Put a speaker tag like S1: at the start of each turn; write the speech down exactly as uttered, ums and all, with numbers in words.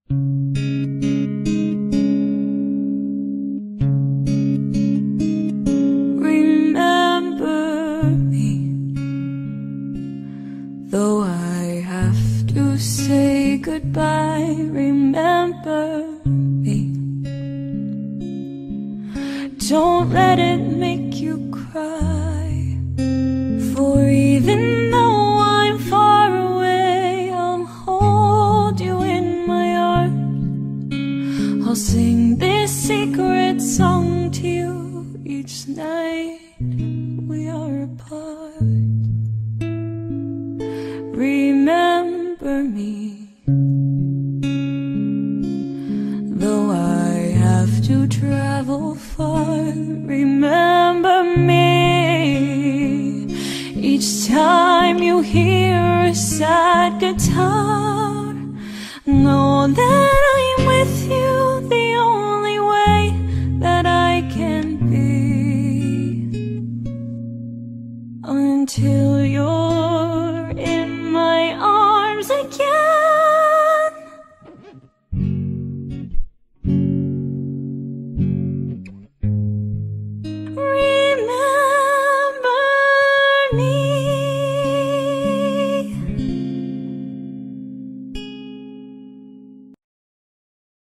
S1: Remember me, though I have to say goodbye. Remember me, don't let it make you cry. For even though I'm far away, I'll hold you in my arms. I'll sing this secret song to you each night we are apart. Remember me, though I have to travel far. Remember me, each time you hear a sad guitar. Know that I'm with you the only way that I can be, until you're